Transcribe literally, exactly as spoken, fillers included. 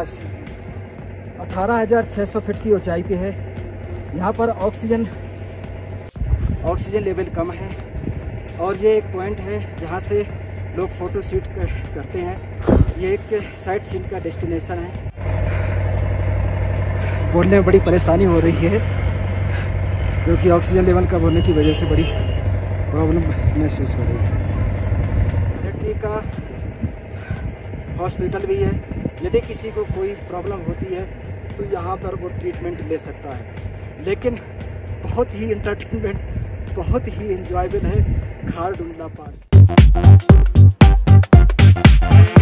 पास अठारह हज़ार छः सौ फीट की ऊंचाई पे है। यहाँ पर ऑक्सीजन ऑक्सीजन लेवल कम है और ये एक पॉइंट है जहाँ से लोग फ़ोटो शूट करते हैं। ये एक साइट सीन का डेस्टिनेशन है। बोलने में बड़ी परेशानी हो रही है क्योंकि ऑक्सीजन लेवल कम होने की वजह से बड़ी प्रॉब्लम महसूस हो रही है। मिलिट्री का हॉस्पिटल भी है। यदि किसी को कोई प्रॉब्लम होती है तो यहाँ पर वो ट्रीटमेंट ले सकता है। लेकिन बहुत ही इंटरटेनमेंट, बहुत ही इंजॉयबल है खारडुंगला पास।